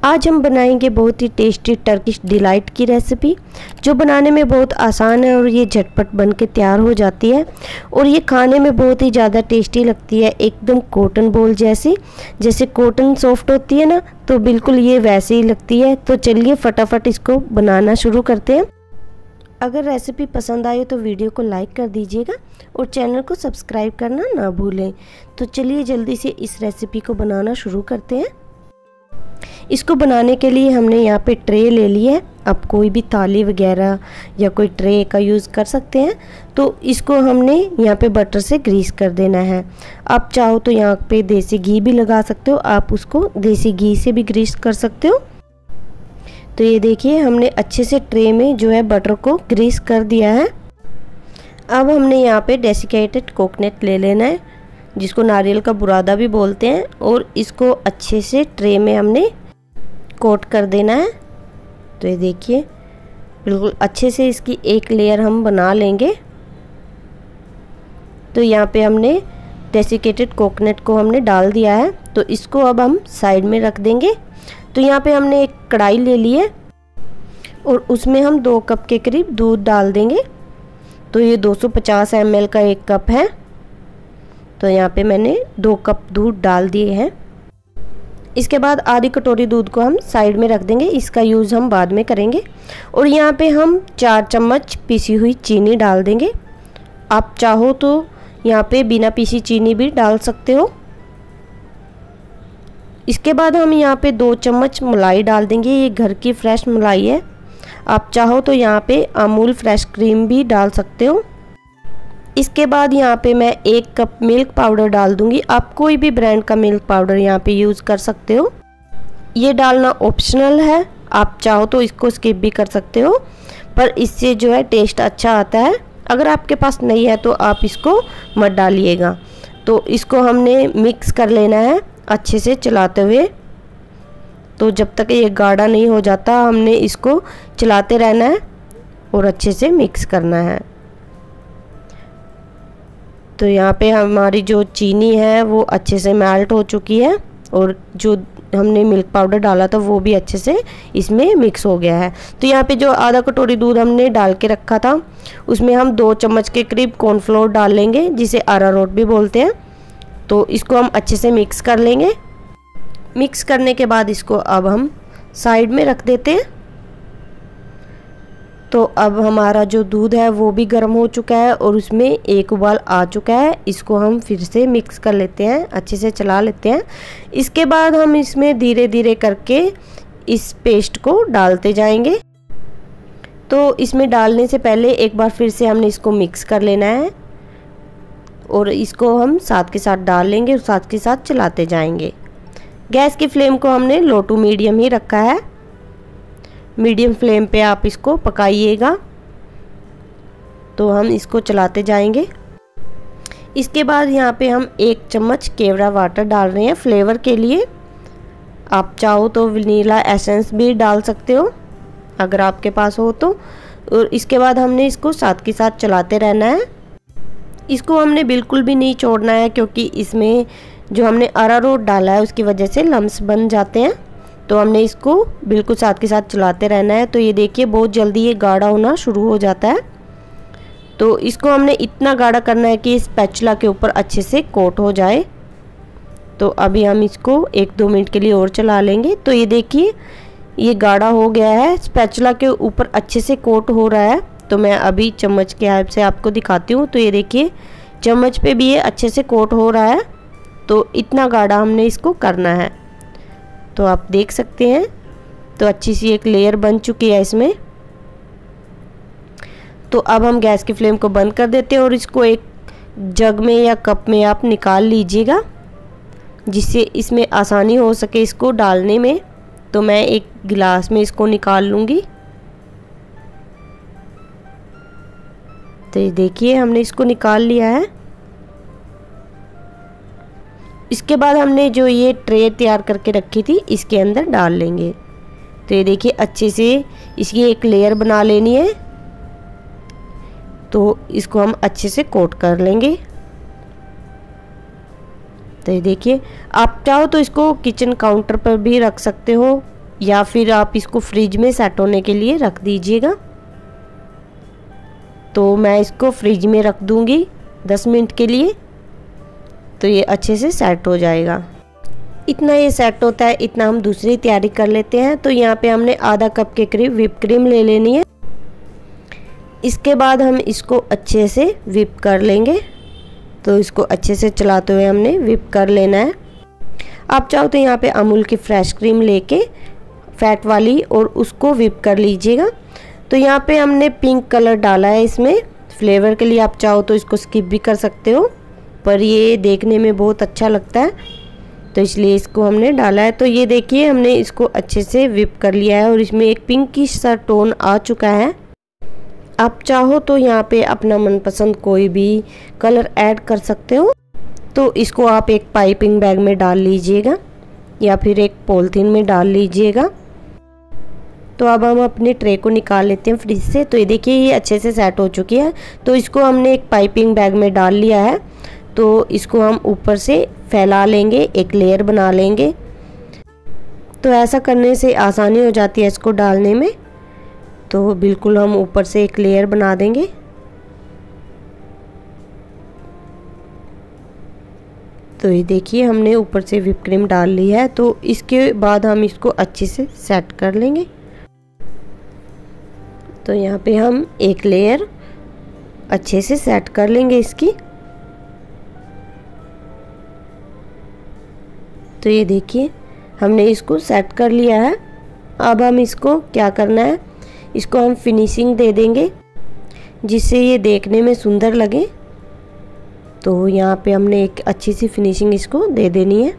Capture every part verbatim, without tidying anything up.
आज हम बनाएंगे बहुत ही टेस्टी टर्किश डिलाइट की रेसिपी, जो बनाने में बहुत आसान है और ये झटपट बन के तैयार हो जाती है और ये खाने में बहुत ही ज़्यादा टेस्टी लगती है। एकदम कॉटन बॉल जैसी, जैसे कॉटन सॉफ्ट होती है ना, तो बिल्कुल ये वैसे ही लगती है। तो चलिए फटाफट इसको बनाना शुरू करते हैं। अगर रेसिपी पसंद आए तो वीडियो को लाइक कर दीजिएगा और चैनल को सब्सक्राइब करना ना भूलें। तो चलिए जल्दी से इस रेसिपी को बनाना शुरू करते हैं। इसको बनाने के लिए हमने यहाँ पे ट्रे ले ली है। आप कोई भी थाली वगैरह या कोई ट्रे का यूज़ कर सकते हैं। तो इसको हमने यहाँ पे बटर से ग्रीस कर देना है। आप चाहो तो यहाँ पे देसी घी भी लगा सकते हो, आप उसको देसी घी से भी ग्रीस कर सकते हो। तो ये देखिए हमने अच्छे से ट्रे में जो है बटर को ग्रीस कर दिया है। अब हमने यहाँ पे डेसिकेटेड कोकोनट ले लेना है, जिसको नारियल का बुरादा भी बोलते हैं, और इसको अच्छे से ट्रे में हमने कोट कर देना है। तो ये देखिए बिल्कुल अच्छे से इसकी एक लेयर हम बना लेंगे। तो यहाँ पे हमने डेसिकेटेड कोकोनट को हमने डाल दिया है, तो इसको अब हम साइड में रख देंगे। तो यहाँ पे हमने एक कढ़ाई ले ली है और उसमें हम दो कप के करीब दूध डाल देंगे। तो ये दो सौ पचास एम एल का एक कप है, तो यहाँ पे मैंने दो कप दूध डाल दिए हैं। इसके बाद आधी कटोरी दूध को हम साइड में रख देंगे, इसका यूज़ हम बाद में करेंगे। और यहाँ पे हम चार चम्मच पिसी हुई चीनी डाल देंगे। आप चाहो तो यहाँ पे बिना पीसी चीनी भी डाल सकते हो। इसके बाद हम यहाँ पे दो चम्मच मलाई डाल देंगे, ये घर की फ्रेश मलाई है। आप चाहो तो यहाँ पे अमूल फ्रेश क्रीम भी डाल सकते हो। इसके बाद यहाँ पे मैं एक कप मिल्क पाउडर डाल दूंगी। आप कोई भी ब्रांड का मिल्क पाउडर यहाँ पे यूज़ कर सकते हो, ये डालना ऑप्शनल है। आप चाहो तो इसको स्किप भी कर सकते हो, पर इससे जो है टेस्ट अच्छा आता है। अगर आपके पास नहीं है तो आप इसको मत डालिएगा। तो इसको हमने मिक्स कर लेना है अच्छे से चलाते हुए। तो जब तक ये गाढ़ा नहीं हो जाता हमने इसको चलाते रहना है और अच्छे से मिक्स करना है। तो यहाँ पे हमारी जो चीनी है वो अच्छे से मेल्ट हो चुकी है और जो हमने मिल्क पाउडर डाला था वो भी अच्छे से इसमें मिक्स हो गया है। तो यहाँ पे जो आधा कटोरी दूध हमने डाल के रखा था उसमें हम दो चम्मच के करीब कॉर्नफ्लोर डाल लेंगे, जिसे अरारोट भी बोलते हैं। तो इसको हम अच्छे से मिक्स कर लेंगे। मिक्स करने के बाद इसको अब हम साइड में रख देते हैं। तो अब हमारा जो दूध है वो भी गर्म हो चुका है और उसमें एक उबाल आ चुका है। इसको हम फिर से मिक्स कर लेते हैं, अच्छे से चला लेते हैं। इसके बाद हम इसमें धीरे धीरे करके इस पेस्ट को डालते जाएंगे। तो इसमें डालने से पहले एक बार फिर से हमने इसको मिक्स कर लेना है और इसको हम साथ के साथ डाल लेंगे और साथ के साथ चलाते जाएंगे। गैस की फ्लेम को हमने लो टू मीडियम ही रखा है। मीडियम फ्लेम पे आप इसको पकाइएगा। तो हम इसको चलाते जाएंगे। इसके बाद यहाँ पे हम एक चम्मच केवड़ा वाटर डाल रहे हैं फ्लेवर के लिए। आप चाहो तो वनीला एसेंस भी डाल सकते हो अगर आपके पास हो तो। और इसके बाद हमने इसको साथ के साथ चलाते रहना है। इसको हमने बिल्कुल भी नहीं छोड़ना है, क्योंकि इसमें जो हमने अरारोट डाला है उसकी वजह से लम्स बन जाते हैं। तो हमने इसको बिल्कुल साथ के साथ चलाते रहना है। तो ये देखिए बहुत जल्दी ये गाढ़ा होना शुरू हो जाता है। तो इसको हमने इतना गाढ़ा करना है कि स्पैचुला के ऊपर अच्छे से कोट हो जाए। तो अभी हम इसको एक दो मिनट के लिए और चला लेंगे। तो ये देखिए ये गाढ़ा हो गया है, स्पैचुला के ऊपर अच्छे से कोट हो रहा है। तो मैं अभी चम्मच के हेल्प से आपको दिखाती हूँ। तो ये देखिए चम्मच पे भी ये अच्छे से कोट हो रहा है। तो इतना गाढ़ा हमने इसको करना है। तो आप देख सकते हैं तो अच्छी सी एक लेयर बन चुकी है इसमें। तो अब हम गैस की फ्लेम को बंद कर देते हैं और इसको एक जग में या कप में आप निकाल लीजिएगा, जिससे इसमें आसानी हो सके इसको डालने में। तो मैं एक गिलास में इसको निकाल लूँगी। तो ये देखिए हमने इसको निकाल लिया है। इसके बाद हमने जो ये ट्रे तैयार करके रखी थी इसके अंदर डाल लेंगे। तो ये देखिए अच्छे से इसकी एक लेयर बना लेनी है। तो इसको हम अच्छे से कोट कर लेंगे। तो ये देखिए आप चाहो तो इसको किचन काउंटर पर भी रख सकते हो या फिर आप इसको फ्रिज में सेट होने के लिए रख दीजिएगा। तो मैं इसको फ्रिज में रख दूंगी दस मिनट के लिए, तो ये अच्छे से सेट हो जाएगा। इतना ये सेट होता है, इतना हम दूसरी तैयारी कर लेते हैं। तो यहाँ पे हमने आधा कप के करीब व्हिप क्रीम ले लेनी है। इसके बाद हम इसको अच्छे से व्हिप कर लेंगे। तो इसको अच्छे से चलाते हुए हमने व्हिप कर लेना है। आप चाहो तो यहाँ पे अमूल की फ्रेश क्रीम लेके फैट वाली और उसको व्हिप कर लीजिएगा। तो यहाँ पे हमने पिंक कलर डाला है इसमें फ्लेवर के लिए। आप चाहो तो इसको स्किप भी कर सकते हो, पर ये देखने में बहुत अच्छा लगता है, तो इसलिए इसको हमने डाला है। तो ये देखिए हमने इसको अच्छे से व्हिप कर लिया है और इसमें एक पिंकिश सा टोन आ चुका है। आप चाहो तो यहाँ पे अपना मनपसंद कोई भी कलर ऐड कर सकते हो। तो इसको आप एक पाइपिंग बैग में डाल लीजिएगा या फिर एक पॉलिथीन में डाल लीजिएगा। तो अब हम अपनी ट्रे को निकाल लेते हैं फ्रिज से। तो ये देखिए ये अच्छे से सेट हो चुकी है। तो इसको हमने एक पाइपिंग बैग में डाल लिया है। तो इसको हम ऊपर से फैला लेंगे, एक लेयर बना लेंगे। तो ऐसा करने से आसानी हो जाती है इसको डालने में। तो बिल्कुल हम ऊपर से एक लेयर बना देंगे। तो ये देखिए हमने ऊपर से व्हिप क्रीम डाल ली है। तो इसके बाद हम इसको अच्छे से सेट कर लेंगे। तो यहाँ पे हम एक लेयर अच्छे से सेट कर लेंगे इसकी। तो ये देखिए हमने इसको सेट कर लिया है। अब हम इसको क्या करना है, इसको हम फिनिशिंग दे देंगे जिससे ये देखने में सुंदर लगे। तो यहाँ पे हमने एक अच्छी सी फिनिशिंग इसको दे देनी है।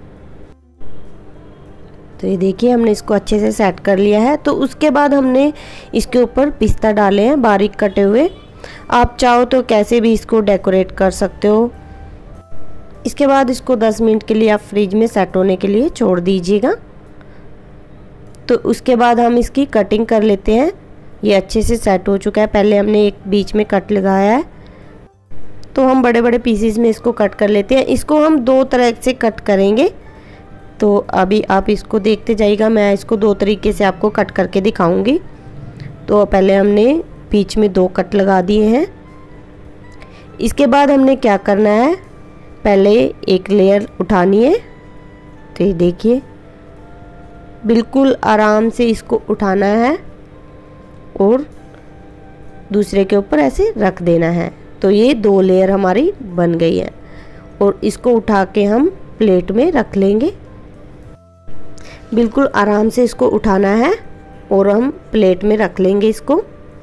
तो ये देखिए हमने इसको अच्छे से सेट कर लिया है। तो उसके बाद हमने इसके ऊपर पिस्ता डाले हैं बारीक कटे हुए। आप चाहो तो कैसे भी इसको डेकोरेट कर सकते हो। इसके बाद इसको दस मिनट के लिए आप फ्रिज में सेट होने के लिए छोड़ दीजिएगा। तो उसके बाद हम इसकी कटिंग कर लेते हैं। ये अच्छे से सेट हो चुका है। पहले हमने एक बीच में कट लगाया है। तो हम बड़े बड़े पीसेस में इसको कट कर लेते हैं। इसको हम दो तरह से कट करेंगे। तो अभी आप इसको देखते जाइएगा, मैं इसको दो तरीके से आपको कट करके दिखाऊंगी। तो पहले हमने बीच में दो कट लगा दिए हैं। इसके बाद हमने क्या करना है, पहले एक लेयर उठानी है। तो ये देखिए बिल्कुल आराम से इसको उठाना है और दूसरे के ऊपर ऐसे रख देना है। तो ये दो लेयर हमारी बन गई है और इसको उठा के हम प्लेट में रख लेंगे। बिल्कुल आराम से इसको उठाना है और हम प्लेट में रख लेंगे इसको।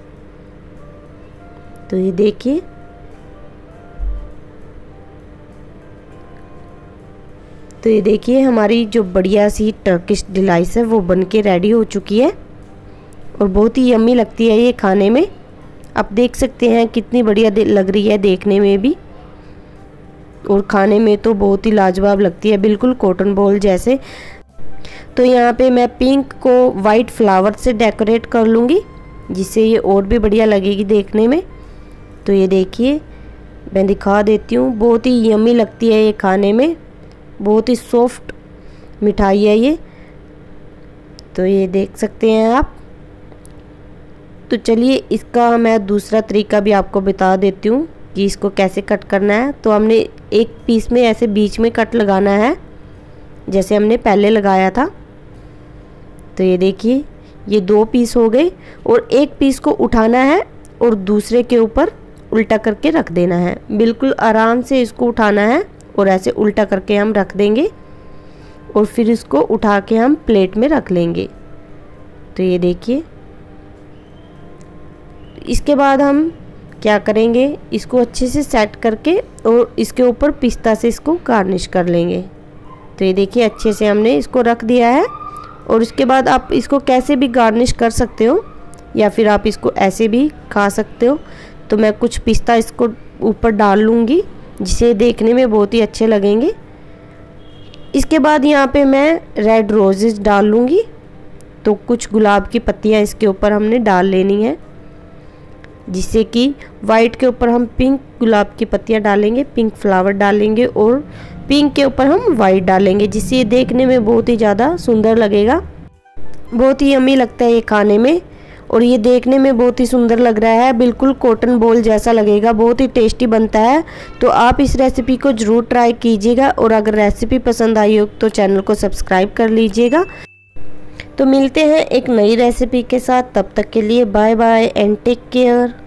तो ये देखिए तो ये देखिए हमारी जो बढ़िया सी टर्किश डिलाइस है वो बनके रेडी हो चुकी है और बहुत ही यम्मी लगती है ये खाने में। आप देख सकते हैं कितनी बढ़िया लग रही है देखने में भी और खाने में तो बहुत ही लाजवाब लगती है, बिल्कुल कॉटन बॉल जैसे। तो यहाँ पे मैं पिंक को वाइट फ्लावर से डेकोरेट कर लूँगी जिससे ये और भी बढ़िया लगेगी देखने में। तो ये देखिए मैं दिखा देती हूँ, बहुत ही यम्मी लगती है ये खाने में, बहुत ही सॉफ्ट मिठाई है ये। तो ये देख सकते हैं आप। तो चलिए इसका मैं दूसरा तरीका भी आपको बता देती हूँ कि इसको कैसे कट करना है। तो हमने एक पीस में ऐसे बीच में कट लगाना है जैसे हमने पहले लगाया था। तो ये देखिए ये दो पीस हो गए और एक पीस को उठाना है और दूसरे के ऊपर उल्टा करके रख देना है। बिल्कुल आराम से इसको उठाना है और ऐसे उल्टा करके हम रख देंगे और फिर इसको उठा के हम प्लेट में रख लेंगे। तो ये देखिए इसके बाद हम क्या करेंगे, इसको अच्छे से सेट करके और इसके ऊपर पिस्ता से इसको गार्निश कर लेंगे। तो ये देखिए अच्छे से हमने इसको रख दिया है और इसके बाद आप इसको कैसे भी गार्निश कर सकते हो या फिर आप इसको ऐसे भी खा सकते हो। तो मैं कुछ पिस्ता इसको ऊपर डाल लूँगी जिसे देखने में बहुत ही अच्छे लगेंगे। इसके बाद यहाँ पे मैं रेड रोजेस डाल लूँगी। तो कुछ गुलाब की पत्तियाँ इसके ऊपर हमने डाल लेनी है जिससे कि वाइट के ऊपर हम पिंक गुलाब की पत्तियाँ डालेंगे, पिंक फ्लावर डालेंगे और पिंक के ऊपर हम वाइट डालेंगे जिससे ये देखने में बहुत ही ज़्यादा सुंदर लगेगा। बहुत ही यम्मी लगता है ये खाने में, और ये देखने में बहुत ही सुंदर लग रहा है, बिल्कुल कॉटन बॉल जैसा लगेगा, बहुत ही टेस्टी बनता है। तो आप इस रेसिपी को ज़रूर ट्राई कीजिएगा, और अगर रेसिपी पसंद आई हो तो चैनल को सब्सक्राइब कर लीजिएगा। तो मिलते हैं एक नई रेसिपी के साथ, तब तक के लिए bye bye and take care.